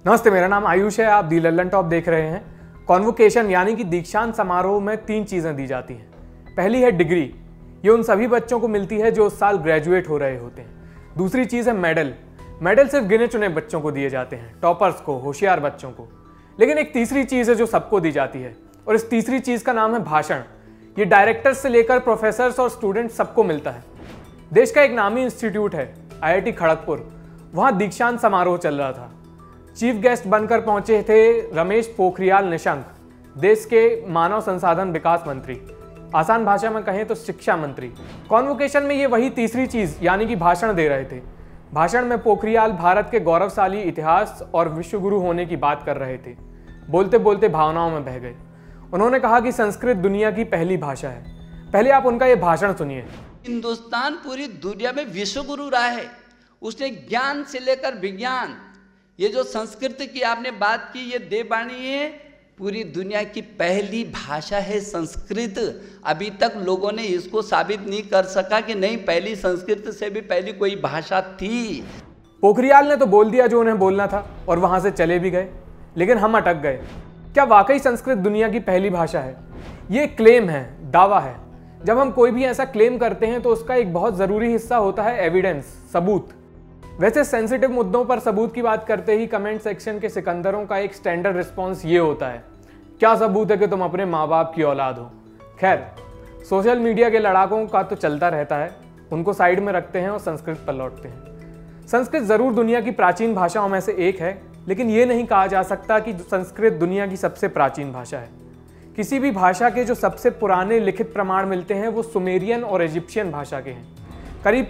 नमस्ते, मेरा नाम आयुष है। आप दी लल्लनटॉप देख रहे हैं। कॉन्वोकेशन यानी कि दीक्षांत समारोह में 3 चीज़ें दी जाती हैं। पहली है डिग्री, ये उन सभी बच्चों को मिलती है जो उस साल ग्रेजुएट हो रहे होते हैं। दूसरी चीज़ है मेडल, मेडल सिर्फ गिने चुने बच्चों को दिए जाते हैं, टॉपर्स को, होशियार बच्चों को। लेकिन एक तीसरी चीज़ है जो सबको दी जाती है, और इस तीसरी चीज़ का नाम है भाषण। ये डायरेक्टर्स से लेकर प्रोफेसर्स और स्टूडेंट सबको मिलता है। देश का एक नामी इंस्टीट्यूट है IIT खड़गपुर, वहाँ दीक्षांत समारोह चल रहा था। चीफ गेस्ट बनकर पहुंचे थे रमेश पोखरियाल निशंक, देश के मानव संसाधन विकास मंत्री, आसान भाषा में कहें तो शिक्षा मंत्री। कॉन्वोकेशन में ये वही तीसरी चीज़ यानी कि भाषण दे रहे थे। भाषण में पोखरियाल भारत के गौरवशाली इतिहास और विश्वगुरु होने की बात कर रहे थे। बोलते बोलते भावनाओं में बह गए। उन्होंने कहा कि संस्कृत दुनिया की पहली भाषा है। पहले आप उनका ये भाषण सुनिए। हिंदुस्तान पूरी दुनिया में विश्वगुरु रहा है। उसने ज्ञान से लेकर विज्ञान, ये जो संस्कृत की आपने बात की, ये देववाणी है, पूरी दुनिया की पहली भाषा है संस्कृत। अभी तक लोगों ने इसको साबित नहीं कर सका कि नहीं, पहली संस्कृत से भी पहली कोई भाषा थी। पोखरियाल ने तो बोल दिया जो उन्हें बोलना था और वहां से चले भी गए, लेकिन हम अटक गए। क्या वाकई संस्कृत दुनिया की पहली भाषा है? ये क्लेम है, दावा है। जब हम कोई भी ऐसा क्लेम करते हैं तो उसका एक बहुत ज़रूरी हिस्सा होता है एविडेंस, सबूत। वैसे सेंसिटिव मुद्दों पर सबूत की बात करते ही कमेंट सेक्शन के सिकंदरों का एक स्टैंडर्ड रिस्पॉन्स ये होता है, क्या सबूत है कि तुम अपने माँ बाप की औलाद हो। खैर, सोशल मीडिया के लड़ाकों का तो चलता रहता है, उनको साइड में रखते हैं और संस्कृत पर लौटते हैं। संस्कृत ज़रूर दुनिया की प्राचीन भाषाओं में से एक है, लेकिन ये नहीं कहा जा सकता कि संस्कृत दुनिया की सबसे प्राचीन भाषा है। किसी भी भाषा के जो सबसे पुराने लिखित प्रमाण मिलते हैं वो सुमेरियन और इजिप्शियन भाषा के हैं, करीब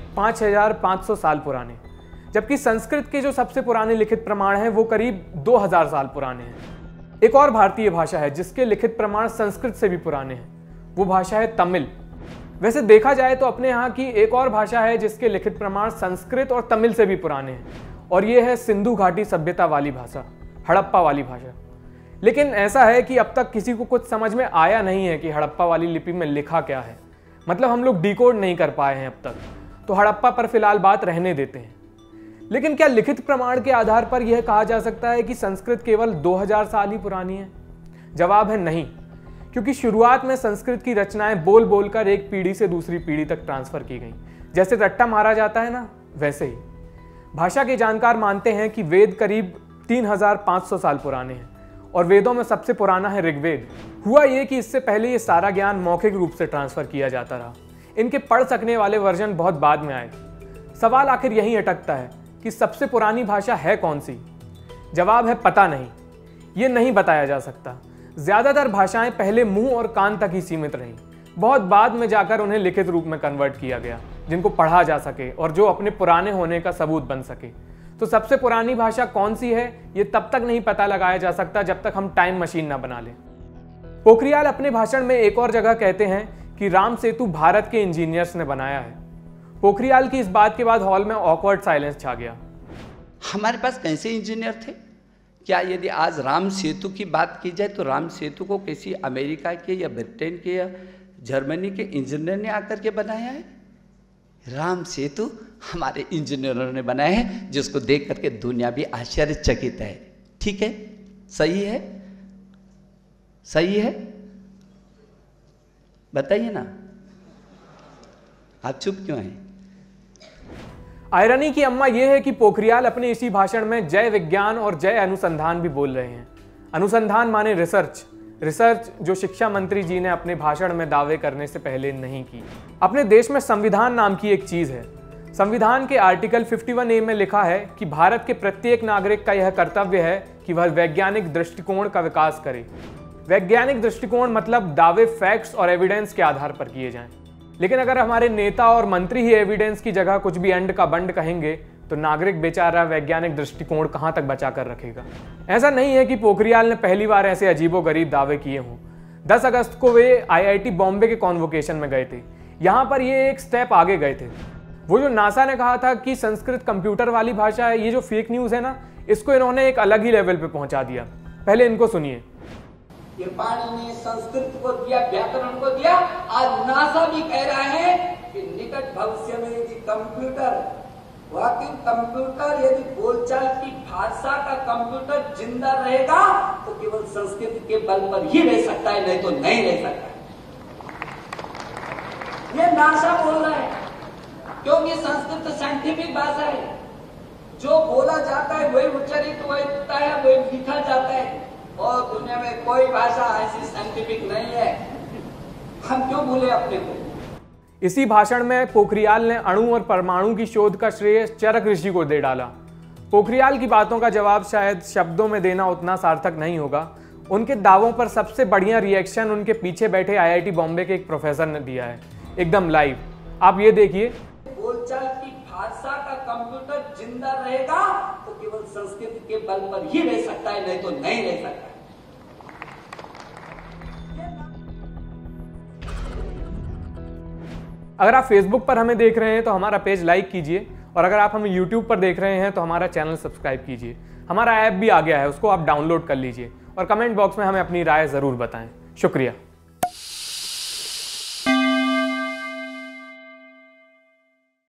5500 साल पुराने। जबकि संस्कृत के जो सबसे पुराने लिखित प्रमाण हैं वो करीब 2000 साल पुराने हैं। एक और भारतीय भाषा है जिसके लिखित प्रमाण संस्कृत से भी पुराने हैं, वो भाषा है तमिल। वैसे देखा जाए तो अपने यहाँ की एक और भाषा है जिसके लिखित प्रमाण संस्कृत और तमिल से भी पुराने हैं, और ये है सिंधु घाटी सभ्यता वाली भाषा, हड़प्पा वाली भाषा। लेकिन ऐसा है कि अब तक किसी को कुछ समझ में आया नहीं है कि हड़प्पा वाली लिपि में लिखा क्या है। मतलब हम लोग डिकोड नहीं कर पाए हैं अब तक, तो हड़प्पा पर फिलहाल बात रहने देते हैं। लेकिन क्या लिखित प्रमाण के आधार पर यह कहा जा सकता है कि संस्कृत केवल 2000 साल ही पुरानी है? जवाब है नहीं, क्योंकि शुरुआत में संस्कृत की रचनाएं बोल बोलकर एक पीढ़ी से दूसरी पीढ़ी तक ट्रांसफर की गई। जैसे रट्टा मारा जाता है ना, वैसे ही। भाषा के जानकार मानते हैं कि वेद करीब 3500 साल पुराने हैं, और वेदों में सबसे पुराना है ऋग्वेद। हुआ ये कि इससे पहले ये सारा ज्ञान मौखिक रूप से ट्रांसफर किया जाता रहा। इनके पढ़ सकने वाले वर्जन बहुत बाद में आए। सवाल आखिर यहीं अटकता है कि सबसे पुरानी भाषा है कौन सी? जवाब है पता नहीं, ये नहीं बताया जा सकता। ज़्यादातर भाषाएं पहले मुंह और कान तक ही सीमित रहीं, बहुत बाद में जाकर उन्हें लिखित रूप में कन्वर्ट किया गया, जिनको पढ़ा जा सके और जो अपने पुराने होने का सबूत बन सके। तो सबसे पुरानी भाषा कौन सी है, ये तब तक नहीं पता लगाया जा सकता जब तक हम टाइम मशीन ना बना लें। पोखरियाल अपने भाषण में एक और जगह कहते हैं कि रामसेतु भारत के इंजीनियर्स ने बनाया है। पोखरियाल की इस बात के बाद हॉल में ऑकवर्ड साइलेंस छा गया। हमारे पास कैसे इंजीनियर थे? क्या यदि आज राम सेतु की बात की जाए तो राम सेतु को किसी अमेरिका के या ब्रिटेन के या जर्मनी के इंजीनियर ने आकर के बनाया है? राम सेतु हमारे इंजीनियरों ने बनाया है, जिसको देख करके दुनिया भी आश्चर्यचकित है। ठीक है, सही है, सही है, बताइए ना, आप चुप क्यों हैं? आयरनी की अम्मा यह है कि पोखरियाल अपने इसी भाषण में जय विज्ञान और जय अनुसंधान भी बोल रहे हैं। अनुसंधान माने रिसर्च, रिसर्च जो शिक्षा मंत्री जी ने अपने भाषण में दावे करने से पहले नहीं की। अपने देश में संविधान नाम की एक चीज है। संविधान के आर्टिकल 51A में लिखा है कि भारत के प्रत्येक नागरिक का यह कर्तव्य है कि वह वैज्ञानिक दृष्टिकोण का विकास करे। वैज्ञानिक दृष्टिकोण मतलब दावे फैक्ट्स और एविडेंस के आधार पर किए जाएं। लेकिन अगर हमारे नेता और मंत्री ही एविडेंस की जगह कुछ भी अंड का बंड कहेंगे तो नागरिक बेचारा वैज्ञानिक दृष्टिकोण कहां तक बचा कर रखेगा। ऐसा नहीं है कि पोखरियाल ने पहली बार ऐसे अजीबोगरीब दावे किए हों। 10 अगस्त को वे IIT बॉम्बे के कॉन्वोकेशन में गए थे। यहां पर ये एक स्टेप आगे गए थे। वो जो नासा ने कहा था कि संस्कृत कंप्यूटर वाली भाषा है, ये जो फेक न्यूज है ना, इसको इन्होंने एक अलग ही लेवल पे पहुंचा दिया। पहले इनको सुनिए। ये पाणी ने संस्कृत को दिया, व्याकरण को दिया। आज नासा भी कह रहा है कि निकट भविष्य में यदि कंप्यूटर वाकई कंप्यूटर यदि बोलचाल की भाषा का कंप्यूटर जिंदा रहेगा तो केवल संस्कृत के बल पर ही रह सकता है, नहीं तो नहीं रह सकता। ये नासा बोल रहा है, क्योंकि संस्कृत साइंटिफिक भाषा है। जो बोला जाता है वही उच्चारित होता है, वही लिखा जाता है, और दुनिया में कोई भाषा ऐसी साइंटिफिक नहीं है। हम क्यों भूले अपने को। इसी भाषण में पोखरियाल ने अणु और परमाणु की शोध का श्रेय चरक ऋषि को दे डाला। पोखरियाल की बातों का जवाब शायद शब्दों में देना उतना सार्थक नहीं होगा। उनके दावों पर सबसे बढ़िया रिएक्शन उनके पीछे बैठे IIT बॉम्बे के एक प्रोफेसर ने दिया है, एकदम लाइव। आप ये देखिए। बोलचाल की भाषा का कंप्यूटर जिंदा रहेगा तो केवल संस्कृत के बल पर ही रह सकता है, नहीं तो नहीं रह सकता। अगर आप फेसबुक पर हमें देख रहे हैं तो हमारा पेज लाइक कीजिए, और अगर आप हमें यूट्यूब पर देख रहे हैं तो हमारा चैनल सब्सक्राइब कीजिए। हमारा ऐप भी आ गया है, उसको आप डाउनलोड कर लीजिए, और कमेंट बॉक्स में हमें अपनी राय ज़रूर बताएं। शुक्रिया।